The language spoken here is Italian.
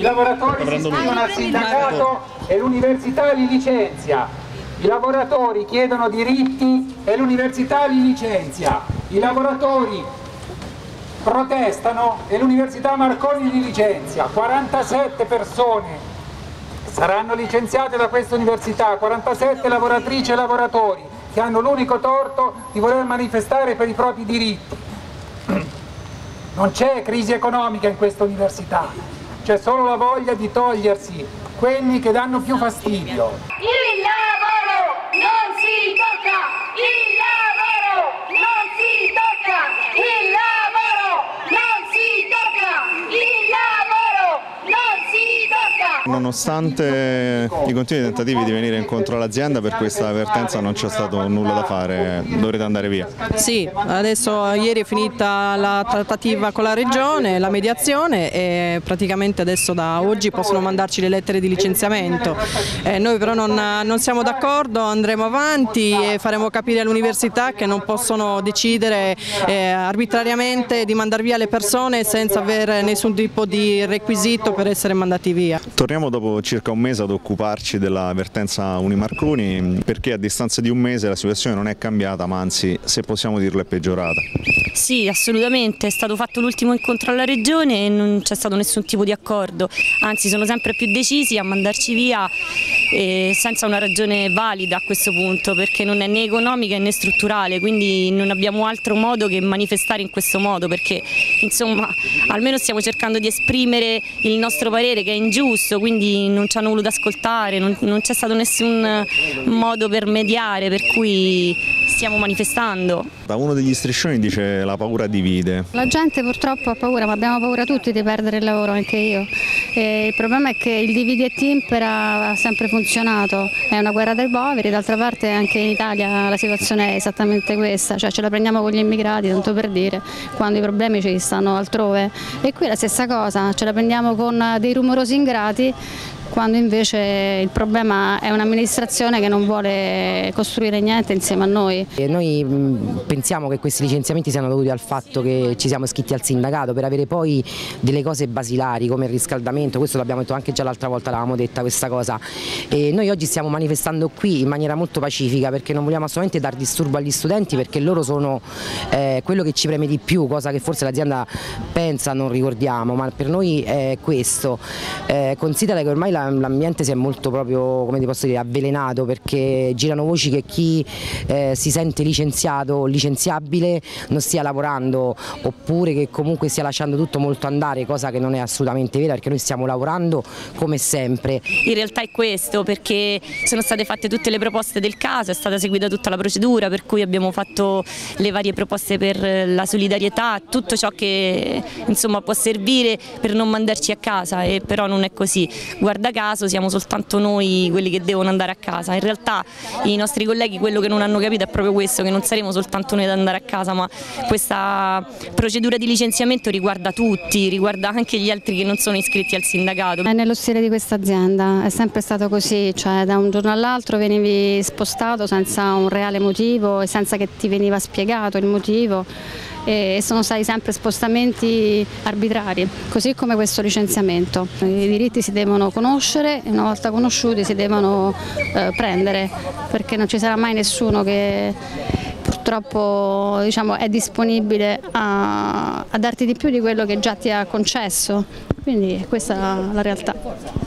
lavoratori si iscrivono al sindacato e l'università li licenzia. I lavoratori chiedono diritti e l'università li licenzia. I lavoratori protestano e l'università Marconi li licenzia. 47 persone saranno licenziate da questa università, 47 lavoratrici e lavoratori che hanno l'unico torto di voler manifestare per i propri diritti. Non c'è crisi economica in questa università, c'è solo la voglia di togliersi quelli che danno più fastidio. Il lavoro non si tocca! Il lavoro non si tocca! Il lavoro non si tocca! Il lavoro non si tocca! Nonostante i continui tentativi di venire incontro all'azienda, per questa avvertenza non c'è stato nulla da fare, dovrete andare via. Sì, adesso ieri è finita la trattativa con la regione, la mediazione, e praticamente adesso da oggi possono mandarci le lettere di licenziamento. Noi però non siamo d'accordo, andremo avanti e faremo capire all'università che non possono decidere arbitrariamente di mandare via le persone senza avere nessun tipo di requisito per essere mandati via. Torniamo dopo circa un mese ad occuparci della vertenza Unimarconi, perché a distanza di un mese la situazione non è cambiata, ma anzi, se possiamo dirlo, è peggiorata. Sì, assolutamente, è stato fatto l'ultimo incontro alla regione e non c'è stato nessun tipo di accordo, anzi sono sempre più decisi a mandarci via senza una ragione valida a questo punto, perché non è né economica né strutturale, quindi non abbiamo altro modo che manifestare in questo modo, perché insomma almeno stiamo cercando di esprimere il nostro parere che è ingiusto, quindi non ci hanno voluto ascoltare, non c'è stato nessun modo per mediare, per cui stiamo manifestando. Da uno degli striscioni dice: la paura divide. La gente purtroppo ha paura, ma abbiamo paura tutti di perdere il lavoro, anche io. E il problema è che il divide e timpera ha sempre funzionato, è una guerra dei poveri, d'altra parte anche in Italia la situazione è esattamente questa, cioè ce la prendiamo con gli immigrati, tanto per dire, quando i problemi ci stanno altrove. E qui è la stessa cosa, ce la prendiamo con dei rumorosi ingrati, quando invece il problema è un'amministrazione che non vuole costruire niente insieme a noi. E noi pensiamo che questi licenziamenti siano dovuti al fatto che ci siamo iscritti al sindacato per avere poi delle cose basilari come il riscaldamento, questo l'abbiamo detto anche già l'altra volta, l'avevamo detta questa cosa. E noi oggi stiamo manifestando qui in maniera molto pacifica perché non vogliamo assolutamente dar disturbo agli studenti, perché loro sono quello che ci preme di più, cosa che forse l'azienda pensa non ricordiamo, ma per noi è questo. Considera che ormai l'ambiente si è molto proprio, come ti posso dire, avvelenato, perché girano voci che chi si sente licenziato o licenziabile non stia lavorando, oppure che comunque stia lasciando tutto molto andare, cosa che non è assolutamente vera, perché noi stiamo lavorando come sempre. In realtà è questo, perché sono state fatte tutte le proposte del caso, è stata seguita tutta la procedura, per cui abbiamo fatto le varie proposte per la solidarietà, tutto ciò che insomma può servire per non mandarci a casa, e però non è così. Guarda caso siamo soltanto noi quelli che devono andare a casa, in realtà i nostri colleghi quello che non hanno capito è proprio questo, che non saremo soltanto noi ad andare a casa, ma questa procedura di licenziamento riguarda tutti, riguarda anche gli altri che non sono iscritti al sindacato. È nello stile di questa azienda, è sempre stato così, cioè da un giorno all'altro venivi spostato senza un reale motivo e senza che ti veniva spiegato il motivo. E sono stati sempre spostamenti arbitrari, così come questo licenziamento. I diritti si devono conoscere e una volta conosciuti si devono prendere, perché non ci sarà mai nessuno che purtroppo è disponibile a darti di più di quello che già ti ha concesso, quindi questa è la realtà.